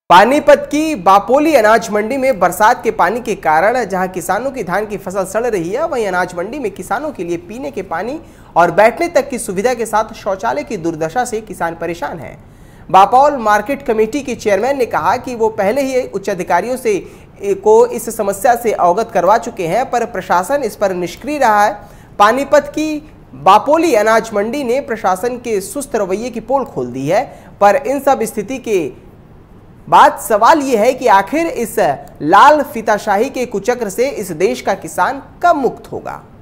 पानीपत की बापोली अनाज मंडी में बरसात के पानी के कारण जहां किसानों की धान की फसल सड़ रही है, वहीं अनाज मंडी में किसानों के लिए पीने के पानी और बैठने तक की सुविधा के साथ शौचालय की दुर्दशा से किसान परेशान हैं। बापोल मार्केट कमेटी के चेयरमैन ने कहा कि वो पहले ही उच्च अधिकारियों को इस समस्या से अवगत करवा चुके हैं, पर प्रशासन इस पर निष्क्रिय रहा है। पानीपत की बापोली अनाज मंडी ने प्रशासन के सुस्त रवैये की पोल खोल दी है, पर इन सब स्थिति के बाद सवाल यह है कि आखिर इस लाल फीताशाही के कुचक्र से इस देश का किसान कब मुक्त होगा।